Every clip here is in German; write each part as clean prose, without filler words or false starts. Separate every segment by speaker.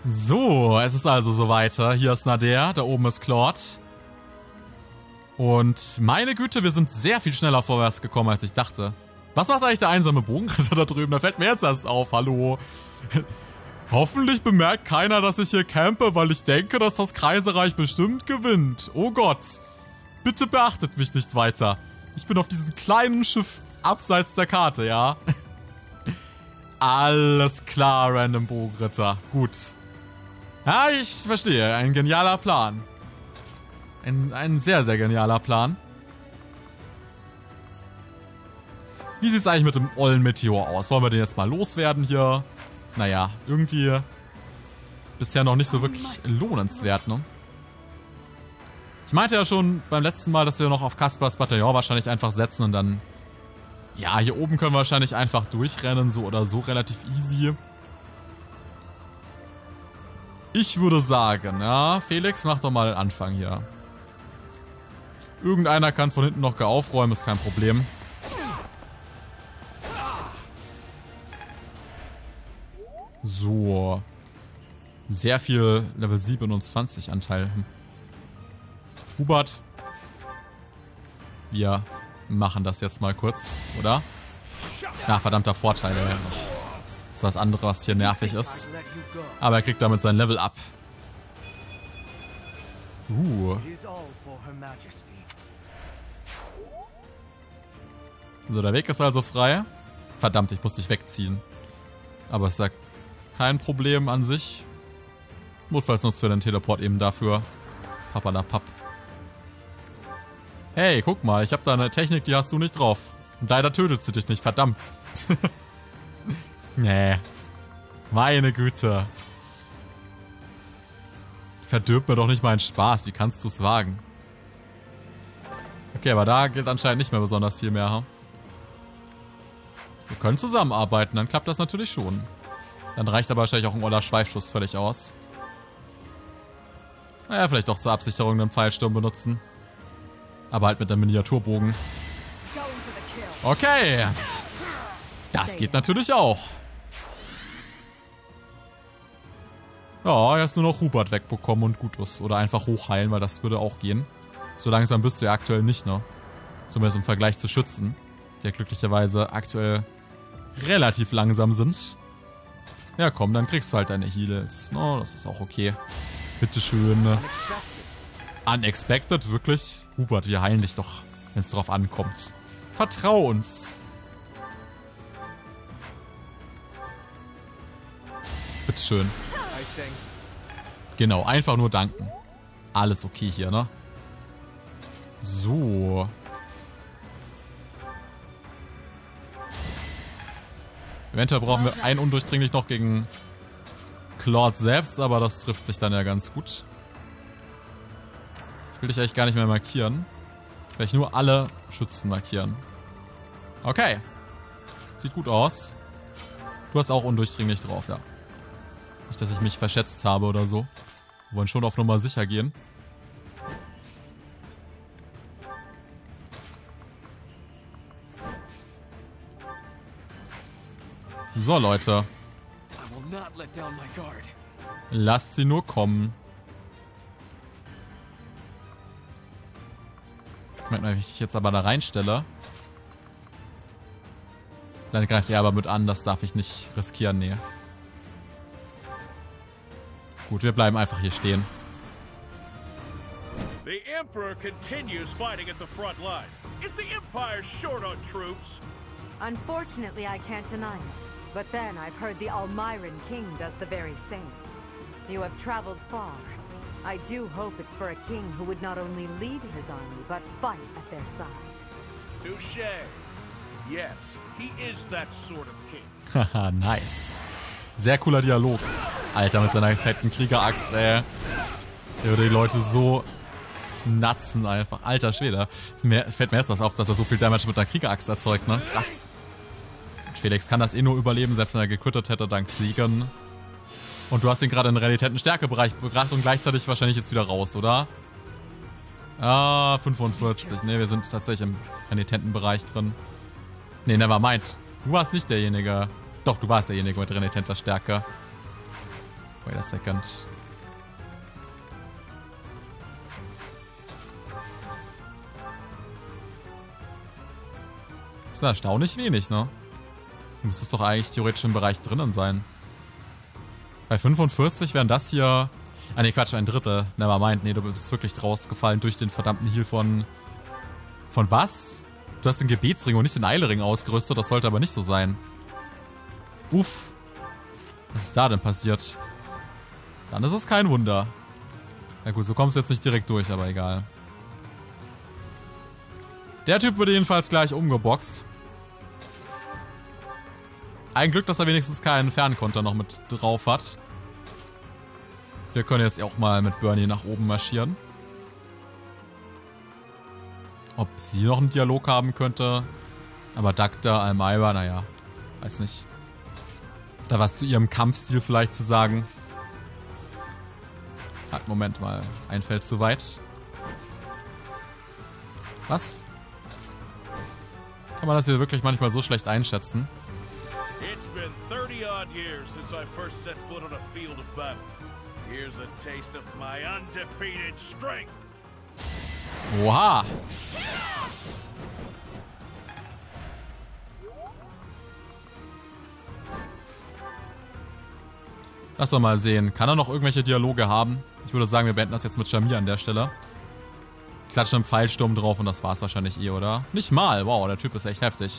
Speaker 1: So, es ist also so weiter. Hier ist Nader, da oben ist Claude. Und meine Güte, wir sind sehr viel schneller vorwärts gekommen, als ich dachte. Was war eigentlich der einsame Bogenritter da drüben? Da fällt mir jetzt erst auf. Hallo. Hoffentlich bemerkt keiner, dass ich hier campe, weil ich denke, dass das Kreisereich bestimmt gewinnt. Oh Gott. Bitte beachtet mich nicht weiter. Ich bin auf diesem kleinen Schiff abseits der Karte, ja? Alles klar, Random Bogenritter. Gut. Ja, ich verstehe. Ein genialer Plan. Ein sehr, sehr genialer Plan. Wie sieht es eigentlich mit dem ollen Meteor aus? Wollen wir den jetzt mal loswerden hier? Naja, irgendwie bisher noch nicht so wirklich lohnenswert, ne? Ich meinte ja schon beim letzten Mal, dass wir noch auf Kaspers Bataillon wahrscheinlich einfach setzen und dann... Ja, hier oben können wir wahrscheinlich einfach durchrennen, so oder so, relativ easy. Ich würde sagen, ja, Felix, mach doch mal den Anfang hier. Irgendeiner kann von hinten noch aufräumen, ist kein Problem. So. Sehr viel Level 27 Anteil. Hubert. Wir machen das jetzt mal kurz, oder? Ja, verdammter Vorteil, ey. Das ist das andere, was hier nervig ist. Aber er kriegt damit sein Level up. So, der Weg ist also frei. Verdammt, ich muss dich wegziehen. Aber es ist ja kein Problem an sich. Notfalls nutzt du den Teleport eben dafür. Papalapap. Hey, guck mal, ich habe da eine Technik, die hast du nicht drauf. Und leider tötet sie dich nicht, verdammt. Nee. Meine Güte. Verdirb mir doch nicht meinen Spaß, wie kannst du es wagen? Okay, aber da gilt anscheinend nicht mehr besonders viel mehr, hm? Wir können zusammenarbeiten, dann klappt das natürlich schon. Dann reicht aber wahrscheinlich auch ein oller Schweifschuss völlig aus. Naja, vielleicht doch zur Absicherung einen Pfeilsturm benutzen. Aber halt mit einem Miniaturbogen. Okay. Das geht natürlich auch. Ja, erst nur noch Hubert wegbekommen und gut ist. Oder einfach hochheilen, weil das würde auch gehen. So langsam bist du ja aktuell nicht, ne? Zumindest im Vergleich zu Schützen, die ja glücklicherweise aktuell relativ langsam sind. Ja komm, dann kriegst du halt deine Heals. No, das ist auch okay. Bitteschön. Unexpected, wirklich? Hubert, wir heilen dich doch, wenn es drauf ankommt. Vertrau uns. Bitteschön. Genau, einfach nur danken. Alles okay hier, ne? So. Eventuell brauchen wir einen undurchdringlich noch gegen Claude selbst, aber das trifft sich dann ja ganz gut. Ich will dich eigentlich gar nicht mehr markieren. Vielleicht nur alle Schützen markieren. Okay. Sieht gut aus. Du hast auch undurchdringlich drauf, ja. Nicht, dass ich mich verschätzt habe oder so. Wir wollen schon auf Nummer sicher gehen. So, Leute. Lasst sie nur kommen. Wenn ich jetzt aber da reinstelle, dann greift er aber mit an. Das darf ich nicht riskieren, nee. Gut, wir bleiben einfach hier stehen.
Speaker 2: The Emperor continues fighting at the front line. Is the Empire short on troops?
Speaker 3: Unfortunately, I can't deny it. But then I've heard the Almyran King does the very same. You have traveled far. I do hope it's for a king who would not only lead his army, but fight at their side.
Speaker 2: Touché. Yes, he is that sort of king.
Speaker 1: Haha, nice. Sehr cooler Dialog. Alter, mit seiner fetten Kriegeraxt, ey. Der würde die Leute so natzen einfach. Alter Schwede. Fällt mir jetzt was auf, dass er so viel Damage mit einer Kriegeraxt erzeugt, ne? Krass. Und Felix kann das eh nur überleben, selbst wenn er gequittert hätte dank Siegen. Und du hast ihn gerade in den Realitäten-Stärke-Bereich gebracht und gleichzeitig wahrscheinlich jetzt wieder raus, oder? Ah, 45. Ne, wir sind tatsächlich im Renitentenbereich drin. Ne, nevermind. Du warst nicht derjenige. Doch, du warst derjenige mit renitenter Stärke. Wait a second. Das ist erstaunlich wenig, ne? Du müsstest doch eigentlich theoretisch im Bereich drinnen sein. Bei 45 wären das hier... Ah ne, Quatsch, ein Drittel. Nevermind. Nee, du bist wirklich rausgefallen durch den verdammten Heal von... Von was? Du hast den Gebetsring und nicht den Eilering ausgerüstet. Das sollte aber nicht so sein. Uff. Was ist da denn passiert? Dann ist es kein Wunder. Na gut, so kommst du jetzt nicht direkt durch, aber egal. Der Typ wurde jedenfalls gleich umgeboxt. Ein Glück, dass er wenigstens keinen Fernkonter noch mit drauf hat. Wir können jetzt auch mal mit Bernie nach oben marschieren. Ob sie noch einen Dialog haben könnte. Aber Dagda, Almyra, naja. Weiß nicht. Da was zu ihrem Kampfstil vielleicht zu sagen. Halt, Moment mal. Ein Feld zu weit. Was? Kann man das hier wirklich manchmal so schlecht einschätzen?
Speaker 2: It's been 30-odd years since I first set foot on a field of battle. Here's a taste of my undefeated strength.
Speaker 1: Oha! Lass doch mal sehen. Kann er noch irgendwelche Dialoge haben? Ich würde sagen, wir beenden das jetzt mit Shamir an der Stelle. Klatschen einen Pfeilsturm drauf und das war's wahrscheinlich eh, oder? Nicht mal. Wow, der Typ ist echt heftig.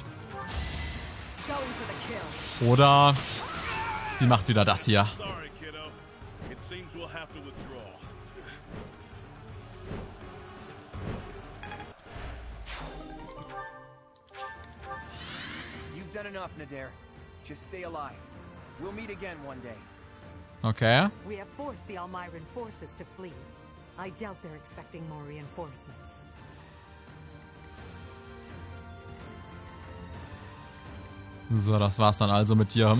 Speaker 1: Oder sie macht wieder das hier.
Speaker 2: Sorry, kiddo. It seems we'll have to withdraw.
Speaker 4: You've done enough, Nadir. Just stay alive. We'll meet again one day.
Speaker 1: Okay.
Speaker 3: We have forced the Almyran forces to flee. I doubt they're expecting more reinforcements.
Speaker 1: So, das war's dann also mit dir.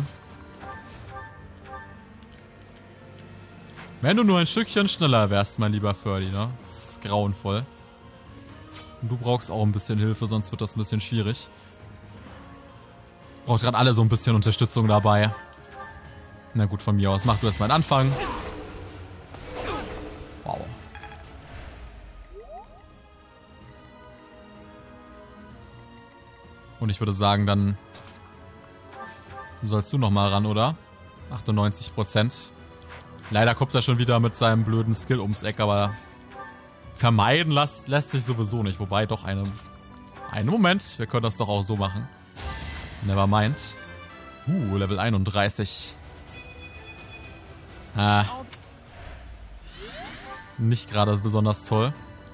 Speaker 1: Wenn du nur ein Stückchen schneller wärst, mein lieber Ferdy, ne? Das ist grauenvoll. Und du brauchst auch ein bisschen Hilfe, sonst wird das ein bisschen schwierig. Braucht gerade alle so ein bisschen Unterstützung dabei. Na gut, von mir aus. Mach du erst mal einen Anfang. Wow. Und ich würde sagen, dann sollst du noch mal ran, oder? 98%. Leider kommt er schon wieder mit seinem blöden Skill ums Eck, aber vermeiden lässt sich sowieso nicht. Wobei, doch einen Moment. Wir können das doch auch so machen. Nevermind. Level 31. Nicht gerade besonders toll.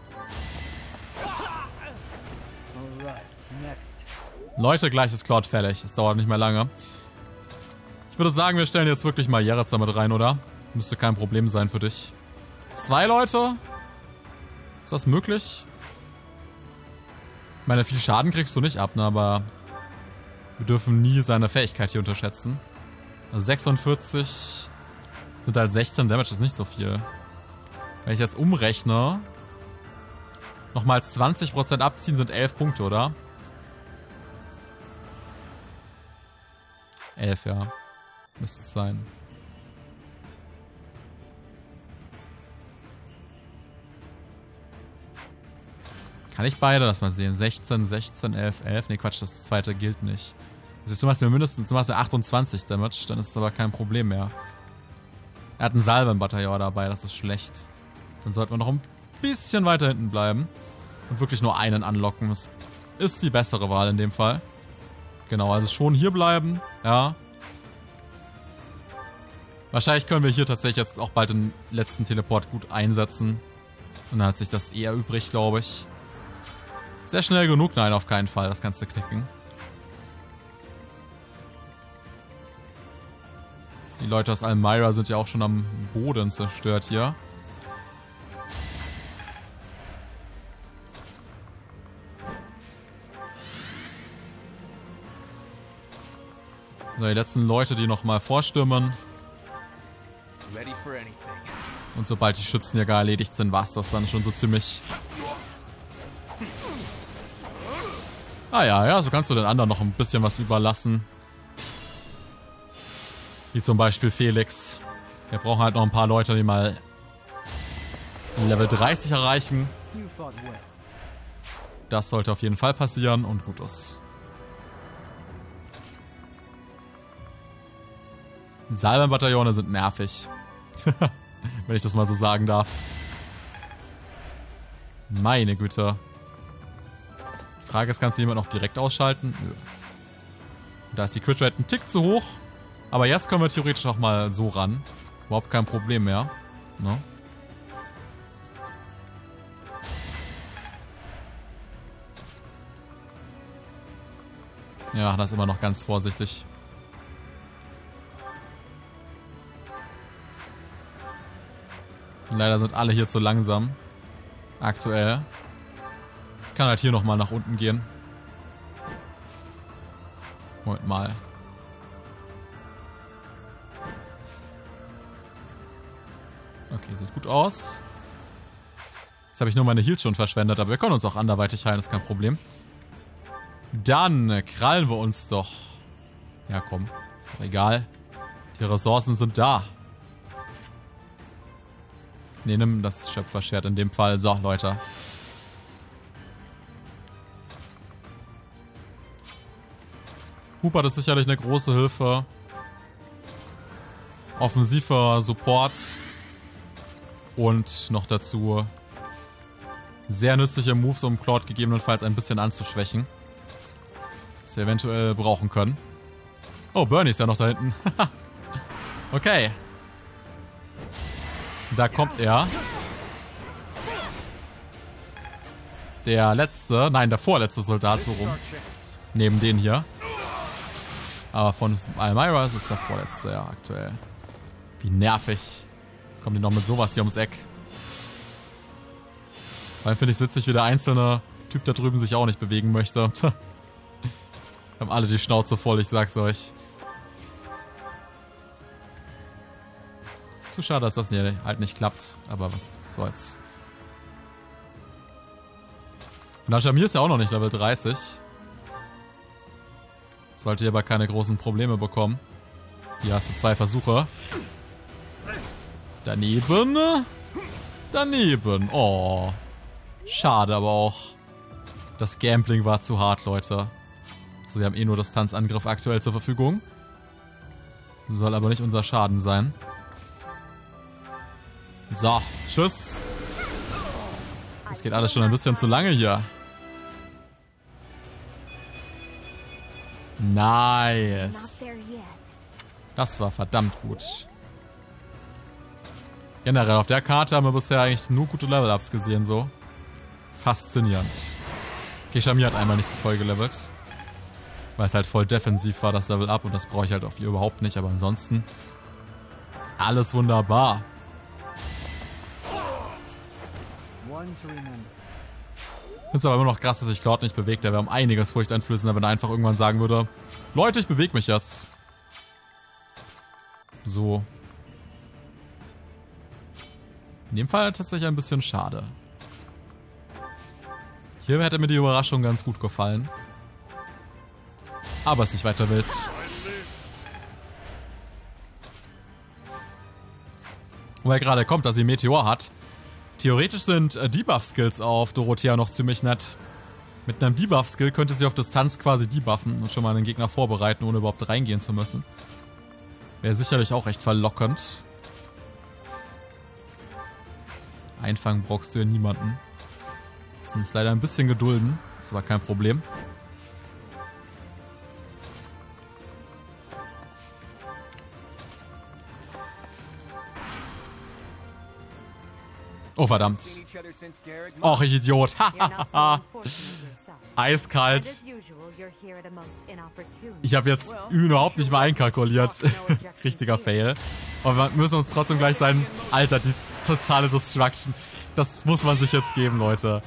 Speaker 1: Leute, gleich ist Cloud fertig. Es dauert nicht mehr lange. Ich würde sagen, wir stellen jetzt wirklich mal Yeretza mit rein, oder? Müsste kein Problem sein für dich. 2 Leute? Ist das möglich? Ich meine, viel Schaden kriegst du nicht ab, ne? Aber wir dürfen nie seine Fähigkeit hier unterschätzen. Also 46 sind halt 16 Damage, ist nicht so viel. Wenn ich jetzt umrechne, nochmal 20% abziehen sind 11 Punkte, oder? 11, ja. Müsste es sein. Kann ich beide? Lass mal sehen. 16, 16, 11, 11. Ne, Quatsch, das zweite gilt nicht. Das ist, du machst ja 28 Damage, dann ist es aber kein Problem mehr. Er hat einen Salvenbataillon dabei, das ist schlecht. Dann sollten wir noch ein bisschen weiter hinten bleiben. Und wirklich nur einen anlocken. Das ist die bessere Wahl in dem Fall. Genau, also schon hier bleiben. Ja. Wahrscheinlich können wir hier tatsächlich jetzt auch bald den letzten Teleport gut einsetzen. Und dann hat sich das eher übrig, glaube ich. Sehr schnell genug? Nein, auf keinen Fall. Das kannst du knicken. Die Leute aus Almyra sind ja auch schon am Boden zerstört hier. So, die letzten Leute, die nochmal vorstürmen. Und sobald die Schützenjäger erledigt sind, war es das dann schon so ziemlich. Ah ja, so kannst du den anderen noch ein bisschen was überlassen. Wie zum Beispiel Felix. Wir brauchen halt noch ein paar Leute, die mal Level 30 erreichen. Das sollte auf jeden Fall passieren und gut ist. Salbenbataillone sind nervig. Wenn ich das mal so sagen darf. Meine Güte. Die Frage ist, kannst du jemand noch direkt ausschalten? Nö. Da ist die Crit Rate ein Tick zu hoch. Aber jetzt können wir theoretisch auch mal so ran. Überhaupt kein Problem mehr. Ne? Ja, das ist immer noch ganz vorsichtig. Leider sind alle hier zu langsam. Aktuell. Ich kann halt hier nochmal nach unten gehen. Moment mal. Okay, sieht gut aus. Jetzt habe ich nur meine Heals schon verschwendet, aber wir können uns auch anderweitig heilen, ist kein Problem. Dann krallen wir uns doch. Ja, komm. Ist doch egal. Die Ressourcen sind da. Ne, nimm das Schöpferschwert in dem Fall. So, Leute. Hubert ist sicherlich eine große Hilfe. Offensiver Support. Und noch dazu sehr nützliche Moves, um Claude gegebenenfalls ein bisschen anzuschwächen. Was wir eventuell brauchen können. Oh, Bernie ist ja noch da hinten. Okay. Da kommt er. Der letzte, nein, der vorletzte Soldat so rum. Neben den hier. Aber von Almyra ist es der vorletzte, ja, aktuell. Wie nervig. Jetzt kommen die noch mit sowas hier ums Eck. Vor allem finde ich es witzig, wie der einzelne Typ da drüben sich auch nicht bewegen möchte. Haben alle die Schnauze voll, ich sag's euch. Zu schade, dass das hier halt nicht klappt. Aber was soll's. Und Najamir ist ja auch noch nicht Level 30. Sollte hier aber keine großen Probleme bekommen. Hier hast du 2 Versuche. Daneben. Daneben. Oh. Schade aber auch. Das Gambling war zu hart, Leute. Also wir haben eh nur Distanzangriff aktuell zur Verfügung. Soll aber nicht unser Schaden sein. So, tschüss. Das geht alles schon ein bisschen zu lange hier. Nice. Das war verdammt gut. Generell auf der Karte haben wir bisher eigentlich nur gute Level-Ups gesehen, so. Faszinierend. Okay, Shamir hat einmal nicht so toll gelevelt. Weil es halt voll defensiv war, das Level-Up. Und das brauche ich halt auf ihr überhaupt nicht. Aber ansonsten alles wunderbar. Ich finde es aber immer noch krass, dass sich Claude nicht bewegt. Der wäre um einiges furchteinflößender, wenn er einfach irgendwann sagen würde: Leute, ich bewege mich jetzt. So. In dem Fall tatsächlich ein bisschen schade. Hier hätte mir die Überraschung ganz gut gefallen. Aber es nicht weiter wild. Wo er gerade kommt, dass sie Meteor hat. Theoretisch sind Debuff-Skills auf Dorothea noch ziemlich nett. Mit einem Debuff-Skill könnte sie auf Distanz quasi debuffen und schon mal einen Gegner vorbereiten, ohne überhaupt reingehen zu müssen. Wäre sicherlich auch recht verlockend. Einfangen brauchst du ja niemanden. Müssen uns leider ein bisschen gedulden. Ist aber kein Problem. Oh, verdammt. Och, ich Idiot. Eiskalt. Ich habe jetzt überhaupt nicht mal einkalkuliert. Richtiger Fail. Aber wir müssen uns trotzdem gleich sein. Alter, die totale Destruction. Das muss man sich jetzt geben, Leute.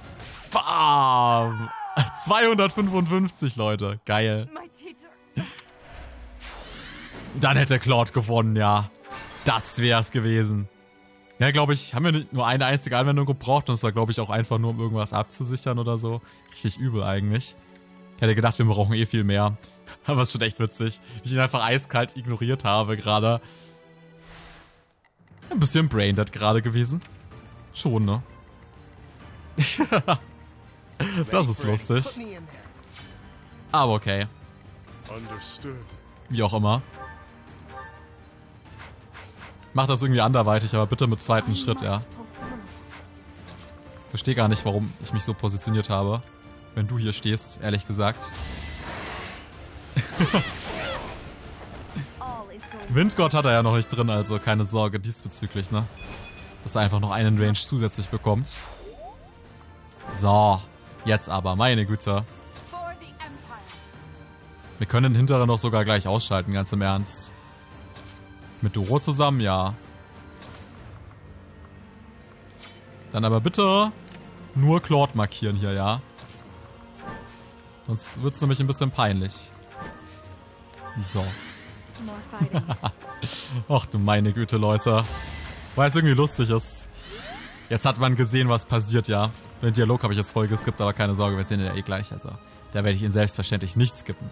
Speaker 1: Bam! 255, Leute. Geil. Dann hätte Claude gewonnen, ja. Das wär's gewesen. Ja, glaube ich, haben wir nicht nur eine einzige Anwendung gebraucht. Und das war, glaube ich, auch einfach nur, um irgendwas abzusichern oder so. Richtig übel eigentlich. Ich hätte gedacht, wir brauchen eh viel mehr. Aber es ist schon echt witzig, wie ich ihn einfach eiskalt ignoriert habe gerade. Ein bisschen braindead gerade gewesen. Schon, ne? Das ist lustig. Aber okay. Wie auch immer. Mach das irgendwie anderweitig, aber bitte mit zweiten Schritt, ja. Verstehe gar nicht, warum ich mich so positioniert habe. Wenn du hier stehst, ehrlich gesagt. Windgott hat er ja noch nicht drin, also keine Sorge diesbezüglich, ne? Dass er einfach noch einen Range zusätzlich bekommt. So, jetzt aber, meine Güte. Wir können den hinteren noch sogar gleich ausschalten, ganz im Ernst. Mit Doro zusammen, ja. Dann aber bitte nur Claude markieren hier, ja. Sonst wird es nämlich ein bisschen peinlich. So. Ach du meine Güte, Leute. Weil es irgendwie lustig ist. Jetzt hat man gesehen, was passiert, ja. Den Dialog habe ich jetzt voll geskippt, aber keine Sorge, wir sehen ihn ja eh gleich. Also, da werde ich ihn selbstverständlich nicht skippen.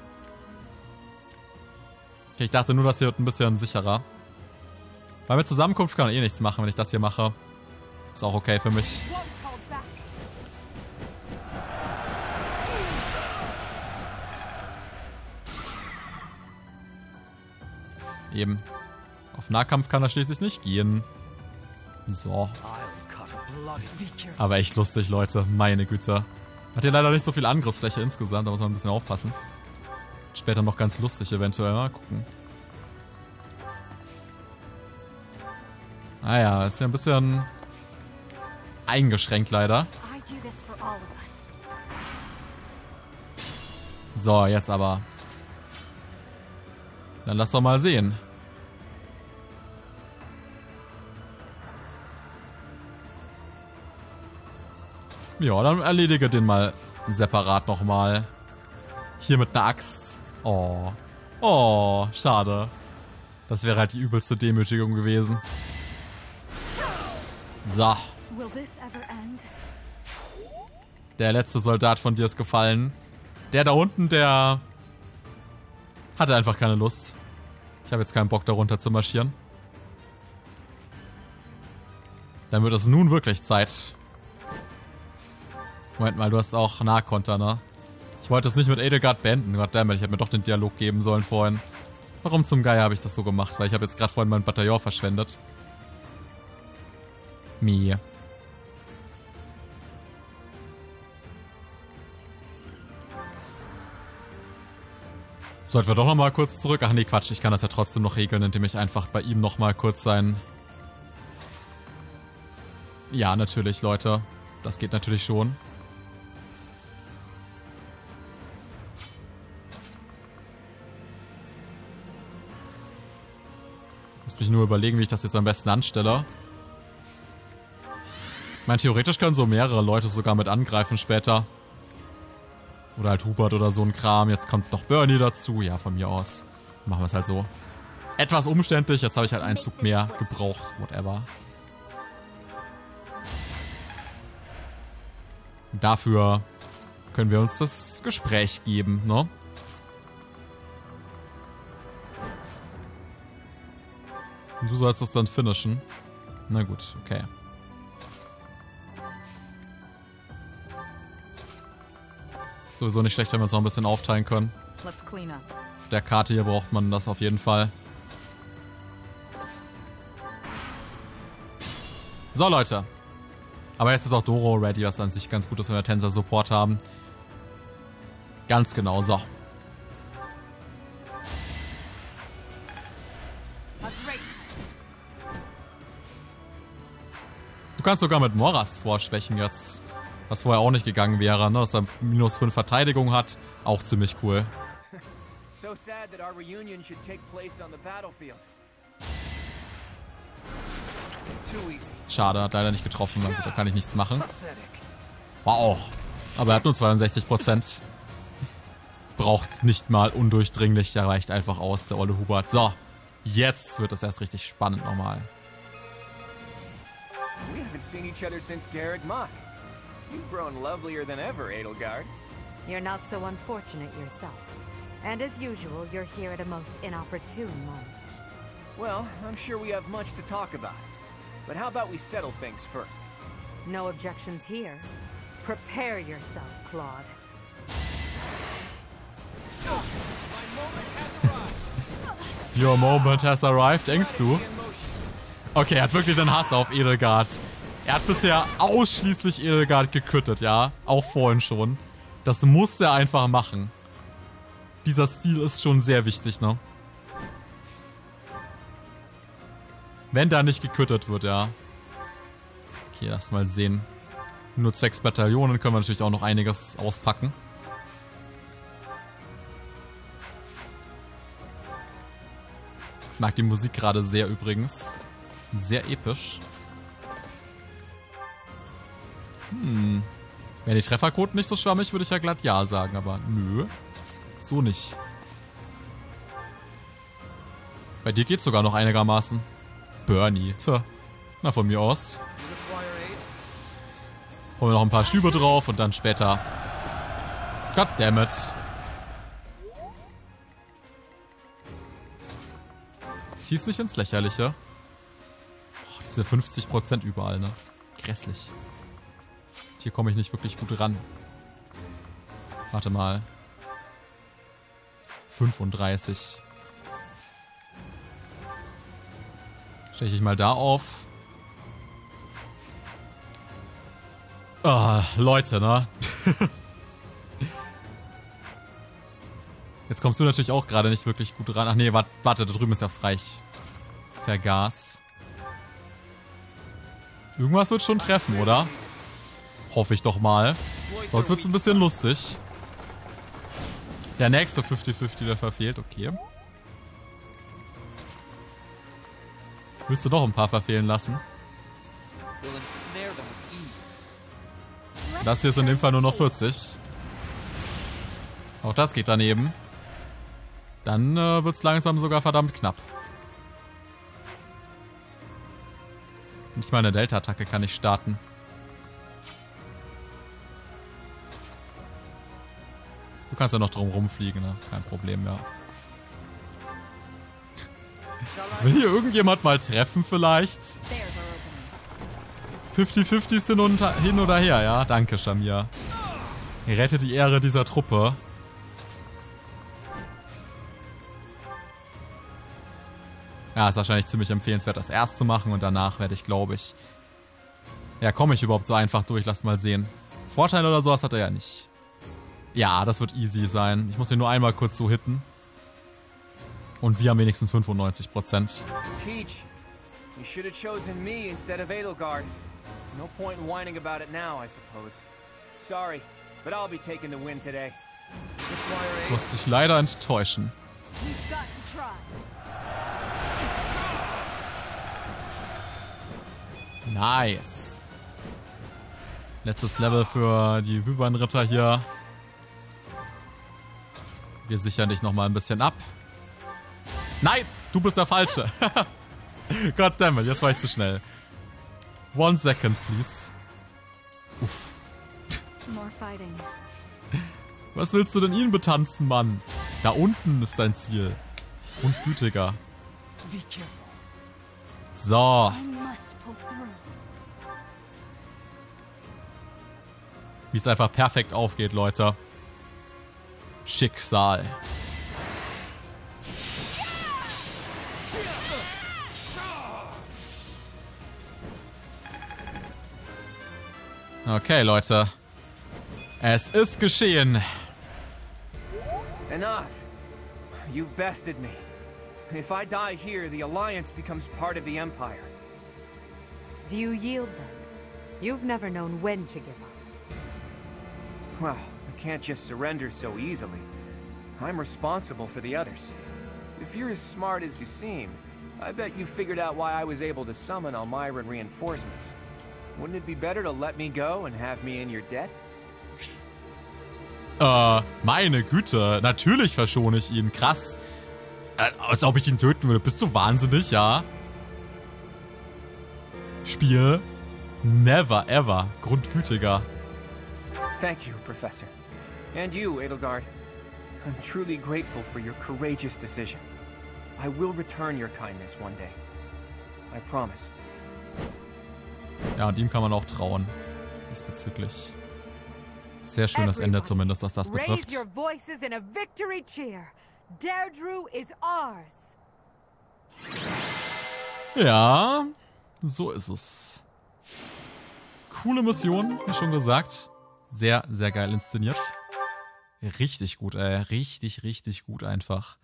Speaker 1: Okay, ich dachte nur, das hier wird ein bisschen sicherer. Weil mit Zusammenkunft kann man eh nichts machen, wenn ich das hier mache. Ist auch okay für mich. Eben. Auf Nahkampf kann er schließlich nicht gehen. So. Aber echt lustig, Leute. Meine Güte. Hat hier leider nicht so viel Angriffsfläche insgesamt, da muss man ein bisschen aufpassen. Später noch ganz lustig eventuell. Mal gucken. Naja, ist ja ein bisschen eingeschränkt leider. So, jetzt aber. Dann lass doch mal sehen. Ja, dann erledige den mal separat nochmal. Hier mit einer Axt. Oh. Oh, schade. Das wäre halt die übelste Demütigung gewesen. So. Der letzte Soldat von dir ist gefallen. Der da unten, der hatte einfach keine Lust. Ich habe jetzt keinen Bock, da runter zu marschieren. Dann wird es nun wirklich Zeit. Moment mal, du hast auch Nahkonter, ne? Ich wollte es nicht mit Edelgard beenden. Goddammit, ich hätte mir doch den Dialog geben sollen vorhin. Warum zum Geier habe ich das so gemacht? Weil ich habe jetzt gerade vorhin mein Bataillon verschwendet. Mie. Sollten wir doch nochmal kurz zurück? Ach nee, Quatsch. Ich kann das ja trotzdem noch regeln, indem ich einfach bei ihm nochmal kurz sein... Ja, natürlich, Leute. Das geht natürlich schon. Lass mich nur überlegen, wie ich das jetzt am besten anstelle. Ich meine, theoretisch können so mehrere Leute sogar mit angreifen später. Oder halt Hubert oder so ein Kram. Jetzt kommt noch Bernie dazu. Ja, von mir aus. Dann machen wir es halt so. Etwas umständlich. Jetzt habe ich halt einen Zug mehr gebraucht. Whatever. Dafür können wir uns das Gespräch geben, ne? Und du sollst das dann finishen. Na gut, okay. Sowieso nicht schlecht, wenn wir uns noch ein bisschen aufteilen können. Auf der Karte hier braucht man das auf jeden Fall. So, Leute. Aber jetzt ist auch Doro ready, was an sich ganz gut ist, wenn wir Tänzer Support haben. Ganz genau, so. Du kannst sogar mit Morast vorschwächen jetzt. Was vorher auch nicht gegangen wäre, ne? Dass er -5 Verteidigung hat. Auch ziemlich cool.
Speaker 4: So sad that our reunion should take place on the battlefield.
Speaker 1: Schade, hat leider nicht getroffen. Na gut, da kann ich nichts machen. Wow. Aber er hat nur 62%. Braucht nicht mal undurchdringlich. Der reicht einfach aus, der olle Hubert. So. Jetzt wird es erst richtig spannend nochmal.
Speaker 4: We haven't seen each other since Garreg Mach. You've grown lovelier than ever, Edelgard.
Speaker 3: You're not so unfortunate yourself. And as usual, you're here at a most inopportune moment.
Speaker 4: Well, I'm sure we have much to talk about. But how about we settle things first?
Speaker 3: No objections here. Prepare yourself, Claude.
Speaker 1: Your moment has arrived, denkst du? Okay, er hat wirklich den Hass auf Edelgard. Er hat bisher ausschließlich Edelgard geküttet, ja? Auch vorhin schon. Das muss er einfach machen. Dieser Stil ist schon sehr wichtig, ne? Wenn da nicht geküttet wird, ja. Okay, lass mal sehen. Nur zwecks Bataillonen können wir natürlich auch noch einiges auspacken. Ich mag die Musik gerade sehr übrigens. Sehr episch. Wären die Trefferquoten nicht so schwammig, würde ich ja glatt ja sagen, aber nö. So nicht. Bei dir geht's sogar noch einigermaßen. Bernie. Tja. Na, von mir aus. Holen wir noch ein paar Schübe drauf und dann später. Goddammit. Zieh's nicht ins Lächerliche. Oh, diese 50% überall, ne? Grässlich. Hier komme ich nicht wirklich gut ran. Warte mal. 35. Steche ich mal da auf. Ah, Leute, ne? Jetzt kommst du natürlich auch gerade nicht wirklich gut ran. Ach nee, warte, da drüben ist ja frei. Ich vergaß. Irgendwas wird schon treffen, oder? Hoffe ich doch mal. Sonst wird es ein bisschen lustig. Der nächste 50-50, der verfehlt. Okay. Willst du doch ein paar verfehlen lassen? Das hier ist in dem Fall nur noch 40. Auch das geht daneben. Dann wird es langsam sogar verdammt knapp. Nicht mal eine Delta-Attacke kann ich starten. Du kannst ja noch drum rumfliegen, ne? Kein Problem mehr. Will hier irgendjemand mal treffen vielleicht? 50-50 hin oder her, ja? Danke, Shamir. Rette die Ehre dieser Truppe. Ja, ist wahrscheinlich ziemlich empfehlenswert, das erst zu machen und danach werde ich, glaube ich... Ja, komme ich überhaupt so einfach durch? Lass mal sehen. Vorteile oder sowas hat er ja nicht. Ja, das wird easy sein. Ich muss ihn nur einmal kurz so hitten. Und wir haben wenigstens 95%.
Speaker 4: Teach, you should have chosen me instead of Edelgard. No point in whining about it now, I suppose. Sorry, but I'll be taking the win today.
Speaker 1: Ich muss dich leider enttäuschen. Nice. Letztes Level für die Wyvern-Ritter hier. Wir sichern dich nochmal ein bisschen ab. Nein, du bist der Falsche. Goddammit, jetzt war ich zu schnell. 1 second, please. Uff. Was willst du denn ihn betanzen, Mann? Da unten ist dein Ziel. Grundgütiger. So. Wie es einfach perfekt aufgeht, Leute. Schicksal. Okay, Leute. Es ist geschehen.
Speaker 4: Enough. You've bested me. If I die here, the Alliance becomes part of the Empire.
Speaker 3: Do you yield then? You've never known when to give up.
Speaker 4: Well, I can't just surrender so easily. I'm responsible for the others. If you're as smart as you seem, I bet you figured out why I was able to summon Almiran reinforcements. Wouldn't it be better to let me go and have me in your debt?
Speaker 1: Meine Güte. Natürlich verschone ich ihn. Krass. Als ob ich ihn töten würde. Bist du wahnsinnig, ja? Spiel. Never ever. Grundgütiger.
Speaker 4: Thank you, Professor. And you, Edelgard. I'm truly grateful for your courageous decision. I will return your kindness one day. I promise.
Speaker 1: Ja, und ihm kann man auch trauen. Diesbezüglich. Sehr schönes Ende zumindest, was das betrifft.
Speaker 3: Raise your voices in a victory cheer. Deirdre is ours.
Speaker 1: Ja, so ist es. Coole Mission, wie schon gesagt. Sehr, sehr geil inszeniert. Richtig gut, ey. Richtig, richtig gut einfach.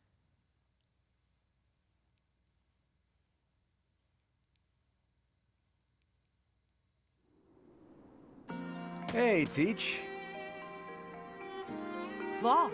Speaker 4: Hey, Teach.
Speaker 3: Claude.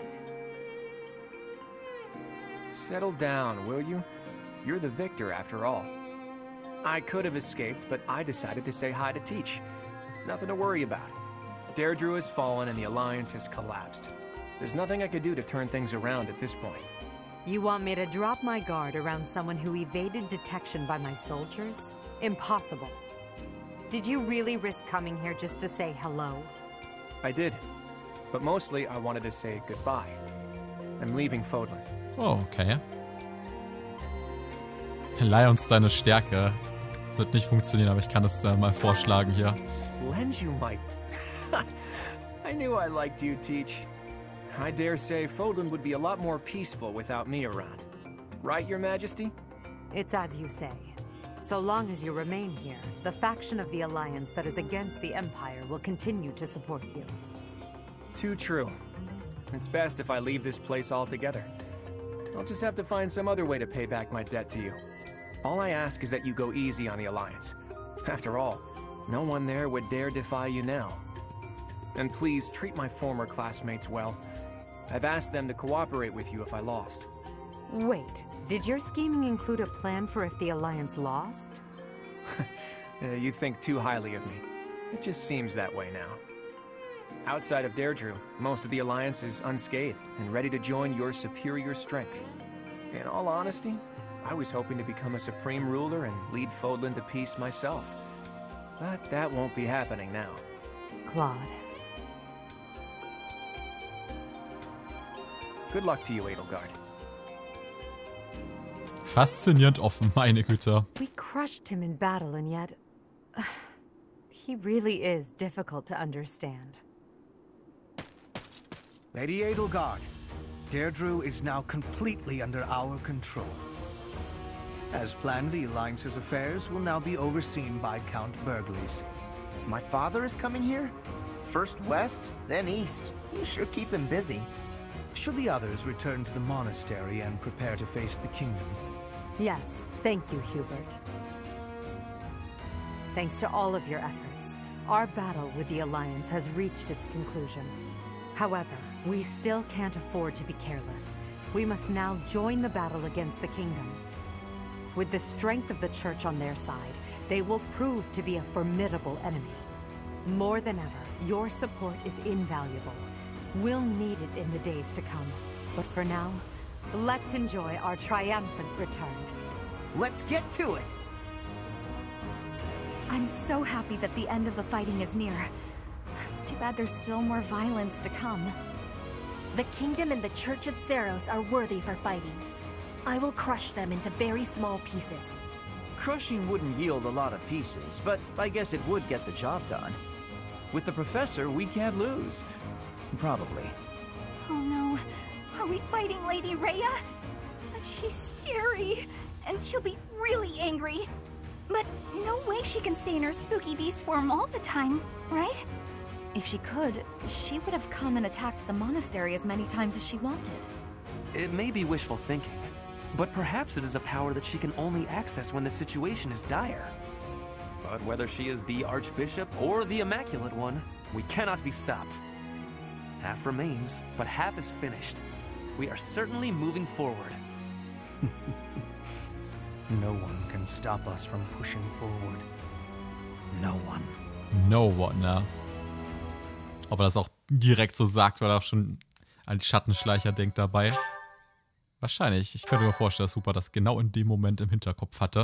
Speaker 4: Settle down, will you? You're the victor, after all. I could have escaped, but I decided to say hi to Teach. Nothing to worry about. Deirdre has fallen and the Alliance has collapsed. There's nothing I could do to turn things around at this point.
Speaker 3: You want me to drop my guard around someone who evaded detection by my soldiers? Impossible. Did you really risk coming here just to say hello?
Speaker 4: I did. But mostly, I wanted to say goodbye. I'm leaving Fodlan.
Speaker 1: Oh, okay. Leih uns deine Stärke. Das wird nicht funktionieren, aber ich kann es mal vorschlagen hier.
Speaker 4: Lend you my... I knew I liked you, Teach. I dare say Fodlan would be a lot more peaceful without me around. Right, Your Majesty?
Speaker 3: It's as you say. So long as you remain here, the faction of the Alliance that is against the Empire will continue to support you.
Speaker 4: Too true. It's best if I leave this place altogether. I'll just have to find some other way to pay back my debt to you. All I ask is that you go easy on the Alliance. After all, no one there would dare defy you now. And please treat my former classmates well. I've asked them to cooperate with you if I lost.
Speaker 3: Wait, did your scheming include a plan for if the Alliance lost?
Speaker 4: You think too highly of me. It just seems that way now. Outside of Deirdre, most of the Alliance is unscathed and ready to join your superior strength. In all honesty, I was hoping to become a supreme ruler and lead Fodlan to peace myself. But that won't be happening now.
Speaker 3: Claude.
Speaker 4: Good luck to you, Edelgard.
Speaker 1: Faszinierend offen, meine Güte.
Speaker 3: We crushed him in battle and yet... he really is difficult to understand.
Speaker 5: Lady Edelgard, Deirdre is now completely under our control. As planned, the Alliance's affairs will now be overseen by Count Burgles.
Speaker 6: My father is coming here? First west, then east. You sure keep him busy.
Speaker 5: Should the others return to the monastery and prepare to face the kingdom?
Speaker 3: Yes, thank you, Hubert. Thanks to all of your efforts, our battle with the Alliance has reached its conclusion. However, we still can't afford to be careless. We must now join the battle against the kingdom. With the strength of the Church on their side, they will prove to be a formidable enemy. More than ever, your support is invaluable. We'll need it in the days to come. But for now, let's enjoy our triumphant return.
Speaker 6: Let's get to it!
Speaker 7: I'm so happy that the end of the fighting is near. Too bad there's still more violence to come. The Kingdom and the Church of Seiros are worthy for fighting. I will crush them into very small pieces.
Speaker 8: Crushing wouldn't yield a lot of pieces, but I guess it would get the job done. With the Professor, we can't lose. Probably.
Speaker 7: Oh no. Are we fighting Lady Rhea? But she's scary, and she'll be really angry. But no way she can stay in her spooky beast form all the time, right? If she could, she would have come and attacked the monastery as many times as she wanted.
Speaker 9: It may be wishful thinking, but perhaps it is a power that she can only access when the situation is dire. But whether she is the Archbishop or the Immaculate One, we cannot be stopped. Half remains, but half is finished. We are certainly moving forward.
Speaker 5: No one can stop us from pushing forward. No one.
Speaker 1: No one, ja. Ob er das auch direkt so sagt, weil er auch schon an die Schattenschleicher denkt dabei. Wahrscheinlich. Ich könnte mir vorstellen, dass Hooper das genau in dem Moment im Hinterkopf hatte.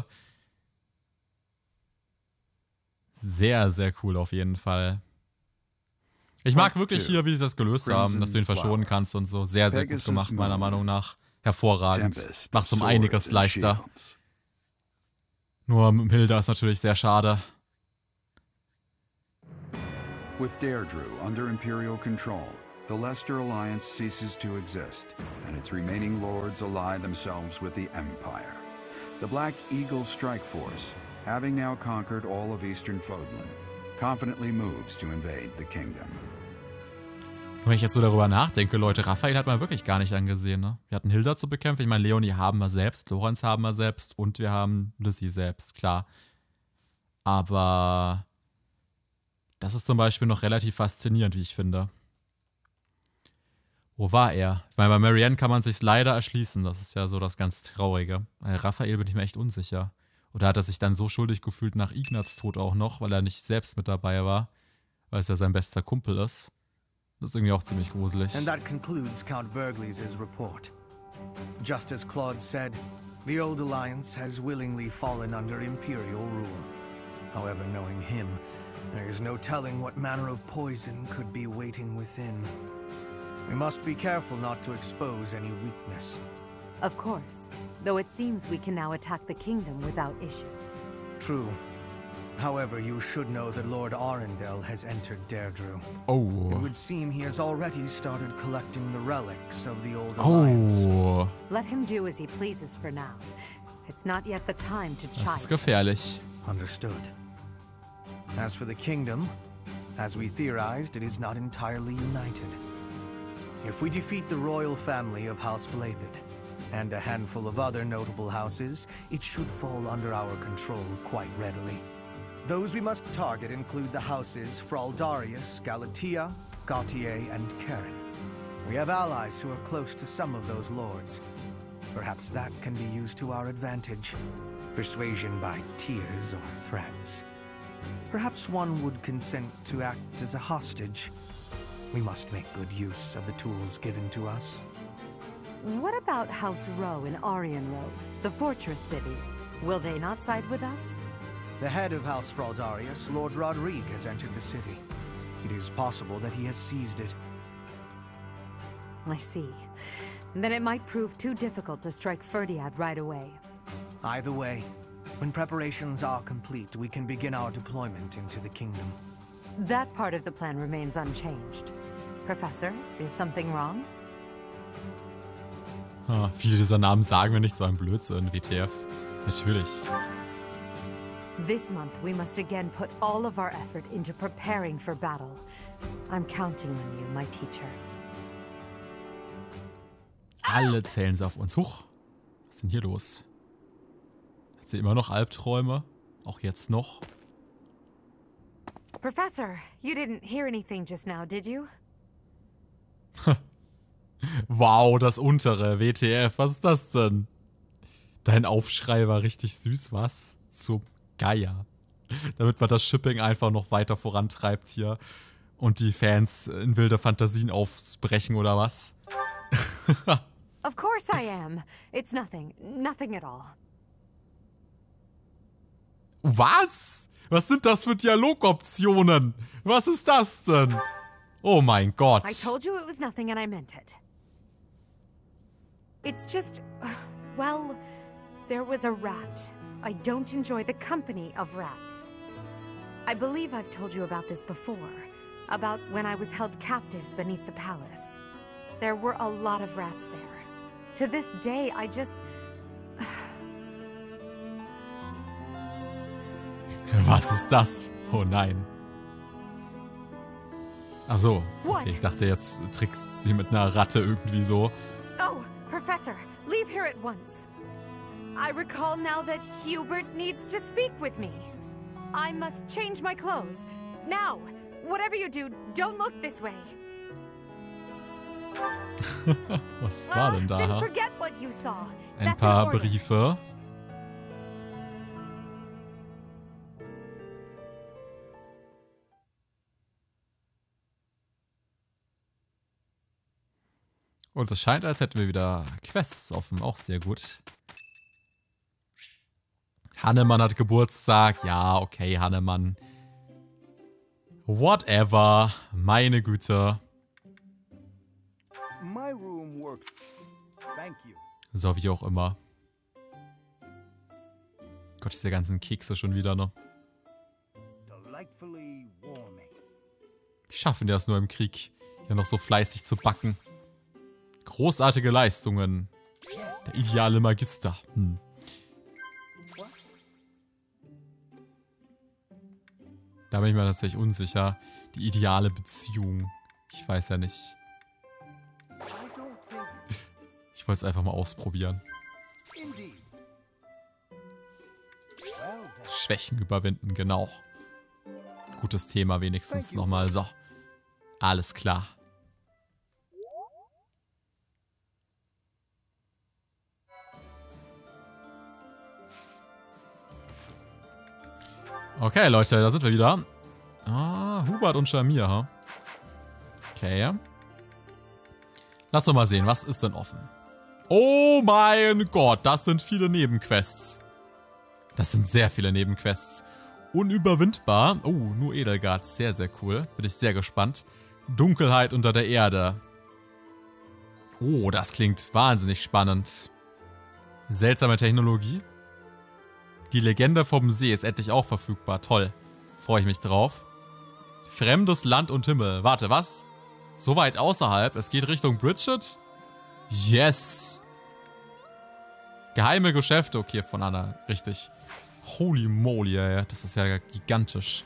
Speaker 1: Sehr, sehr cool auf jeden Fall. Ich mag wirklich hier, wie sie das gelöst haben, dass du ihn verschonen kannst und so. Sehr, sehr gut gemacht, meiner Meinung nach. hervorragend. Macht's um einiges leichter. Nur Hilda ist natürlich sehr schade.
Speaker 10: With Deirdre under Imperial control, the Leicester Alliance ceases to exist, and its remaining lords ally themselves with the Empire. The Black Eagle Strike Force, having now conquered all of Eastern Fodlan, confidently moves to invade the kingdom.
Speaker 1: Wenn ich jetzt so darüber nachdenke, Leute, Raphael hat man wirklich gar nicht angesehen, ne? Wir hatten Hilda zu bekämpfen, ich meine, Leonie haben wir selbst, Lorenz haben wir selbst und wir haben Lizzie selbst, klar. Aber das ist zum Beispiel noch relativ faszinierend, wie ich finde. Wo war er? Ich meine, bei Marianne kann man sich leider erschließen, das ist ja so das ganz Traurige. Bei Raphael bin ich mir echt unsicher. Oder hat er sich dann so schuldig gefühlt nach Ignats Tod auch noch, weil er nicht selbst mit dabei war, weil es ja sein bester Kumpel ist. Das ist irgendwie auch ziemlich gruselig.
Speaker 5: And that concludes Count Burghley's report. Just as Claude said, the old alliance has willingly fallen under Imperial rule. However, knowing him, there is no telling what manner of poison could be waiting within. We must be careful not to expose any weakness.
Speaker 3: Of course, though it seems we can now attack the kingdom without issue.
Speaker 5: True. However, you should know that Lord Arundel has entered Deirdre.
Speaker 1: Oh.
Speaker 5: It would seem he has already started collecting the relics of the old alliance.
Speaker 1: Oh.
Speaker 3: Let him do as he pleases for now. It's not yet the time to chide.
Speaker 1: Das ist gefährlich.
Speaker 5: Understood. As for the kingdom, as we theorized, it is not entirely united. If we defeat the royal family of House Blathed, and a handful of other notable houses, it should fall under our control quite readily. Those we must target include the houses Fraldarius, Galatea, Gautier, and Karen. We have allies who are close to some of those lords. Perhaps that can be used to our advantage. Persuasion by tears or threats. Perhaps one would consent to act as a hostage. We must make good use of the tools given to us.
Speaker 3: What about House Rowe in Aryan Road, the fortress city? Will they not side with us?
Speaker 5: The head of House Fraldarius, Lord Rodrigue, has entered the city. It is possible that he has seized it.
Speaker 3: I see. Then it might prove too difficult to strike Ferdiad right away.
Speaker 5: Either way, when preparations are complete, we can begin our deployment into the kingdom.
Speaker 3: That part of the plan remains unchanged. Professor, is something wrong?
Speaker 1: Ah, viele dieser Namen sagen mir nicht so ein Blödsinn, WTF. Natürlich.
Speaker 3: This month, we must again put all of our effort into preparing for battle. I'm counting on you, my teacher.
Speaker 1: Alle zählen sie auf uns. Huch, was ist denn hier los? Hat sie immer noch Albträume? Auch jetzt noch?
Speaker 3: Professor, you didn't hear anything just now, did you?
Speaker 1: Wow, das untere, WTF, was ist das denn? Dein Aufschrei war richtig süß, was? Zum Geier. Damit man das Shipping einfach noch weiter vorantreibt hier und die Fans in wilde Fantasien aufbrechen, oder was?
Speaker 3: Of course I am. It's nothing. Nothing at all.
Speaker 1: Was? Was sind das für Dialogoptionen? Was ist das denn? Oh mein Gott.
Speaker 3: I told you it was nothing and I meant it. It's just, well, there was a rat. I don't enjoy the company of rats. I believe I've told you about this before, about when I was held captive beneath the palace. There were a lot of rats there. To this day, I just...
Speaker 1: Was ist das? Oh nein. Ach so, okay, ich dachte jetzt trickst sie mit einer Ratte irgendwie so.
Speaker 3: Oh, Professor, leave here at once. I recall now that Hubert needs to speak with me. I must change my clothes. Now, whatever you do, don't look this way.
Speaker 1: Was war denn da?
Speaker 3: Then forget what you saw.
Speaker 1: Ein paar Briefe. Und es scheint, als hätten wir wieder Quests offen. Auch sehr gut. Hannemann hat Geburtstag. Ja, okay, Hannemann. Whatever. Meine Güte.
Speaker 11: My room worked. Thank you.
Speaker 1: So, wie auch immer. Gott, diese ganzen Kekse schon wieder, ne? Wie schaffen die das nur im Krieg, hier noch so fleißig zu backen? Großartige Leistungen. Der ideale Magister. Da bin ich mir tatsächlich unsicher. Die ideale Beziehung. Ich weiß ja nicht. Ich wollte es einfach mal ausprobieren. Schwächen überwinden, genau. Gutes Thema wenigstens nochmal. So. Alles klar. Okay, Leute, da sind wir wieder. Ah, Hubert und Shamir, ha? Okay. Lass doch mal sehen, was ist denn offen? Oh mein Gott, das sind viele Nebenquests. Das sind sehr viele Nebenquests. Unüberwindbar. Oh, nur Edelgard. Sehr, sehr cool. Bin ich sehr gespannt. Dunkelheit unter der Erde. Oh, das klingt wahnsinnig spannend. Seltsame Technologie. Die Legende vom See ist endlich auch verfügbar. Toll. Freue ich mich drauf. Fremdes Land und Himmel. Warte, was? So weit außerhalb? Es geht Richtung Bridget? Yes! Geheime Geschäfte. Okay, von Anna. Richtig. Holy moly, ey. Das ist ja gigantisch.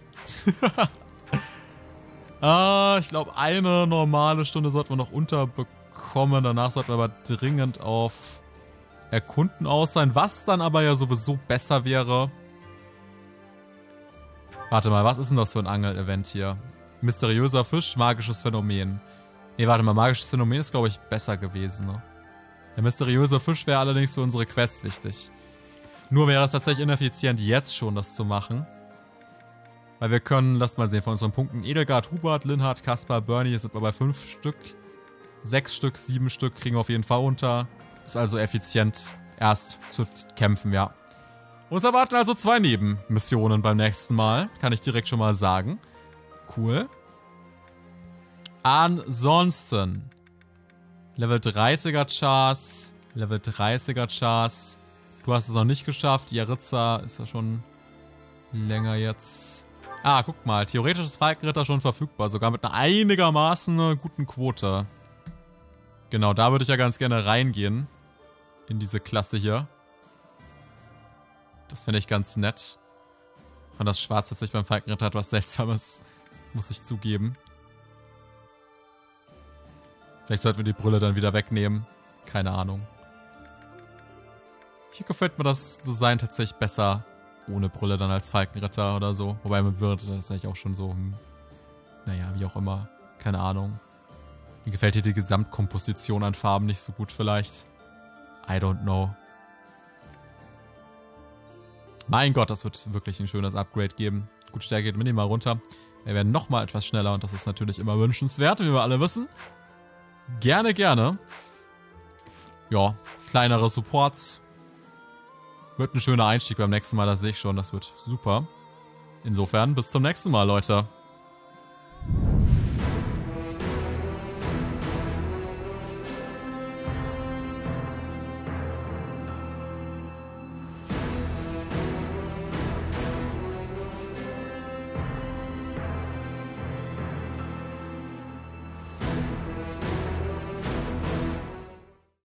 Speaker 1: Ich glaube, eine normale Stunde sollten wir noch unterbekommen. Danach sollten wir aber dringend auf Erkunden aus sein. Was dann aber ja sowieso besser wäre. Warte mal, was ist denn das für ein Angel-Event hier? Mysteriöser Fisch, magisches Phänomen. Nee, warte mal, magisches Phänomen ist, glaube ich, besser gewesen, ne? Der mysteriöse Fisch wäre allerdings für unsere Quest wichtig. Nur wäre es tatsächlich ineffizient, jetzt schon das zu machen. Weil wir können, lasst mal sehen, von unseren Punkten Edelgard, Hubert, Linhard, Kaspar, Bernie, sind wir bei 5 Stück. 6 Stück, 7 Stück kriegen wir auf jeden Fall unter. Ist also effizient, erst zu kämpfen, ja. Uns erwarten also 2 Nebenmissionen beim nächsten Mal. Kann ich direkt schon mal sagen. Cool. Ansonsten. Level 30er Chars. Level 30er Chars. Du hast es noch nicht geschafft. Yaritza ist ja schon länger jetzt. Ah, guck mal. Theoretisches Falkenritter schon verfügbar. Sogar mit einer einigermaßen guten Quote. Genau, da würde ich ja ganz gerne reingehen. In diese Klasse hier. Das finde ich ganz nett. Ich fand das Schwarz tatsächlich beim Falkenritter etwas Seltsames. Muss ich zugeben. Vielleicht sollten wir die Brille dann wieder wegnehmen. Keine Ahnung. Hier gefällt mir das Design tatsächlich besser ohne Brille dann als Falkenritter oder so. Wobei man würde das eigentlich auch schon so... Naja, wie auch immer. Keine Ahnung. Mir gefällt hier die Gesamtkomposition an Farben nicht so gut vielleicht. I don't know. Mein Gott, das wird wirklich ein schönes Upgrade geben. Gut, Stärke geht minimal runter. Wir werden nochmal etwas schneller und das ist natürlich immer wünschenswert, wie wir alle wissen. Gerne, gerne. Ja, kleinere Supports. Wird ein schöner Einstieg beim nächsten Mal, das sehe ich schon. Das wird super. Insofern, bis zum nächsten Mal, Leute.